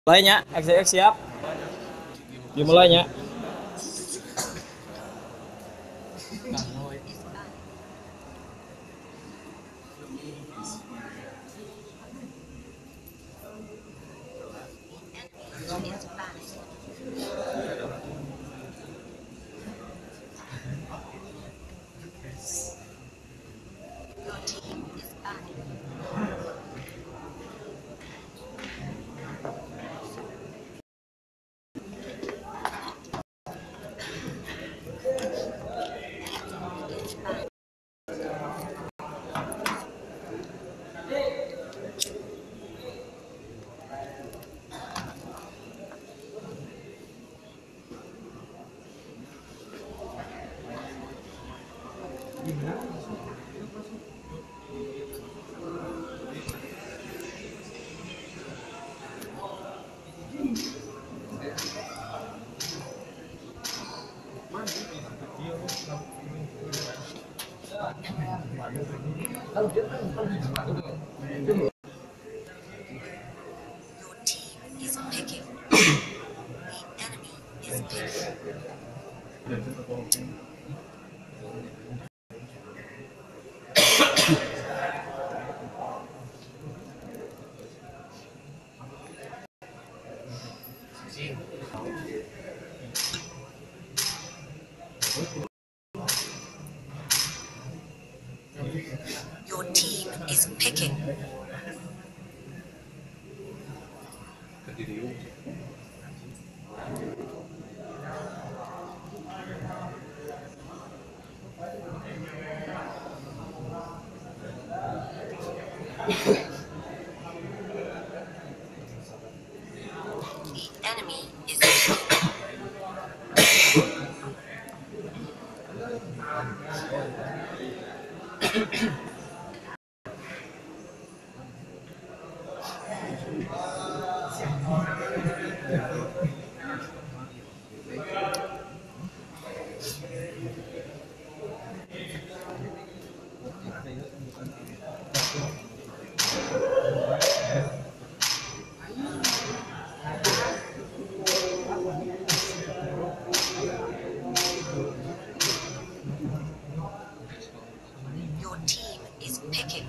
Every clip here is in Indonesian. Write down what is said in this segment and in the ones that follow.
Mulainya, XX siap. Dimulainya. Your team is picking. The enemy is picking. Your team is picking.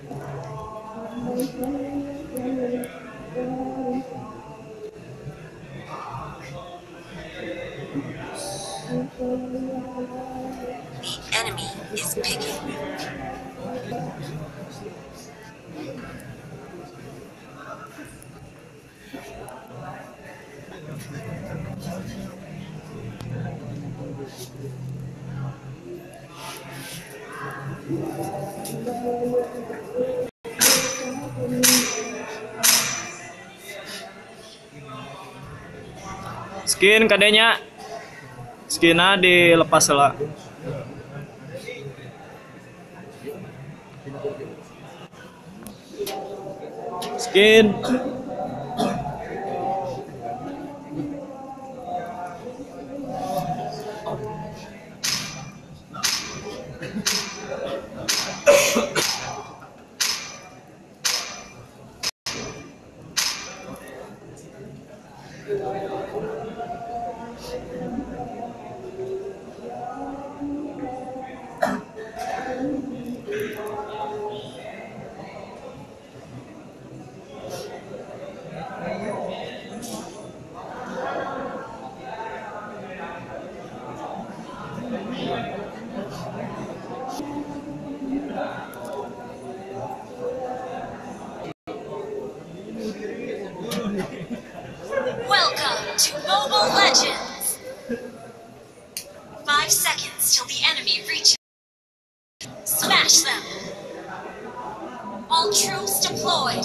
The enemy is picking. Skin kadenya. Skinnya dilepas lah. Skin. Welcome to Mobile Legends! 5 seconds till the enemy reaches. Smash them! All troops deployed!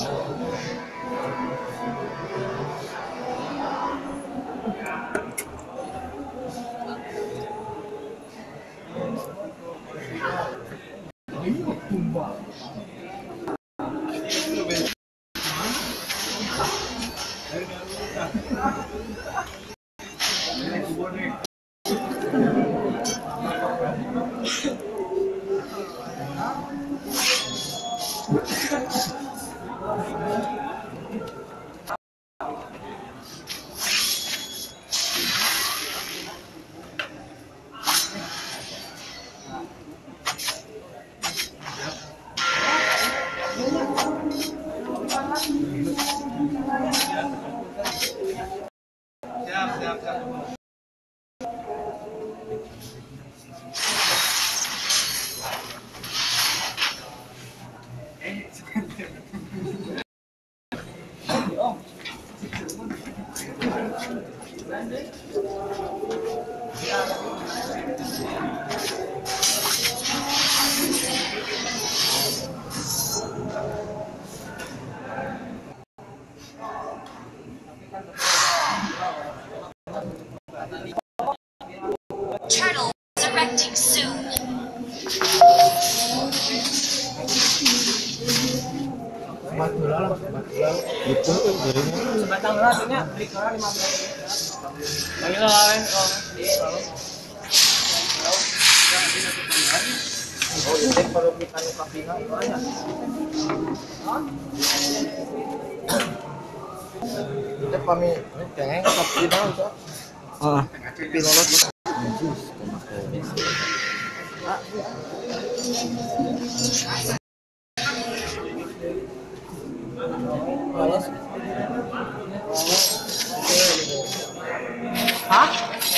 Turtle resurrecting soon. Sebatang beras ini beli koran 15. Panggil lah, oh, ini kalau kita lupa pinang itu aja. Kita kami cengeng kopi pinang itu. Pinolot. Hah?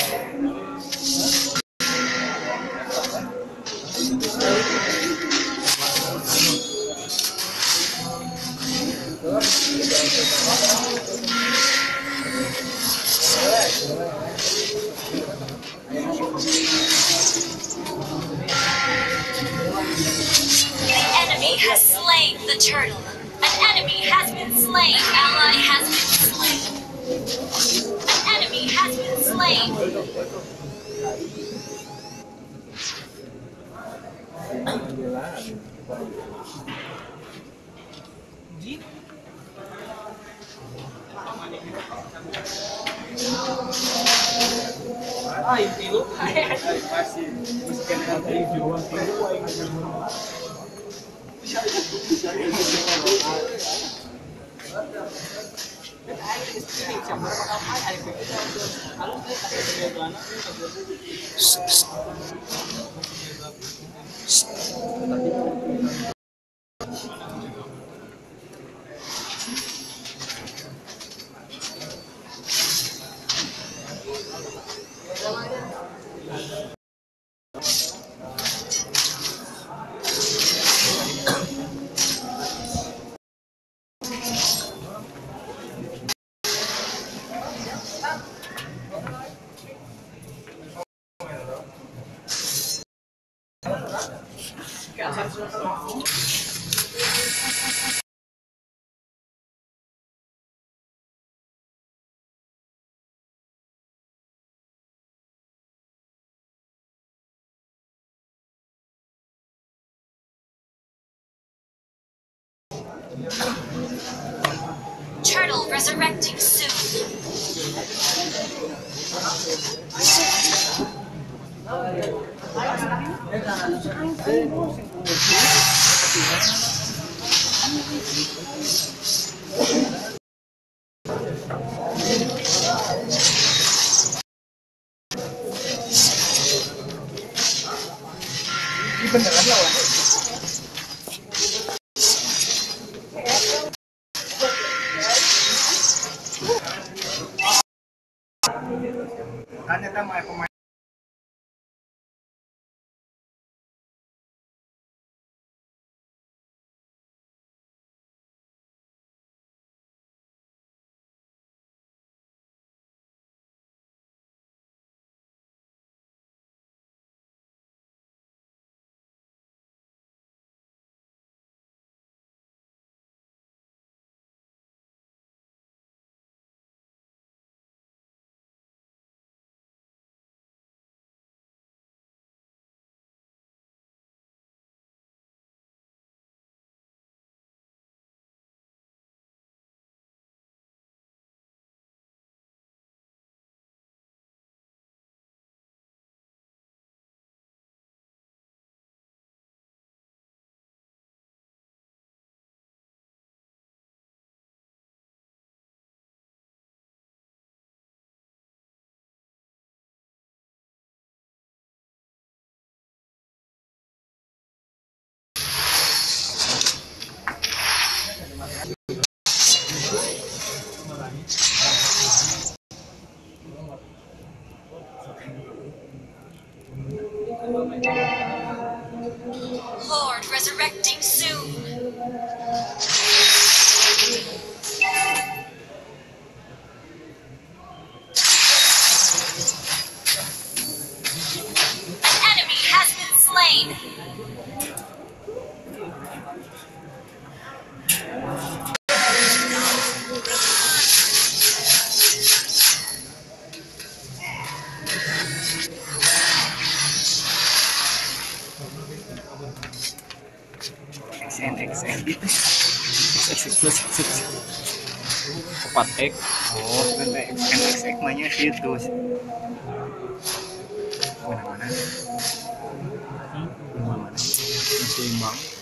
The enemy has slain the turtle. An enemy has been slain. Ally has been slain. An enemy has been slain. Ay, tilo. Turtle resurrecting soon. Beneran lawan. Makanya kita mau pemain correcting soon. An enemy has been slain. XN gitu. Empat X. Oh, nanti XN mainnya situ. Mana-mana. Masih imbang.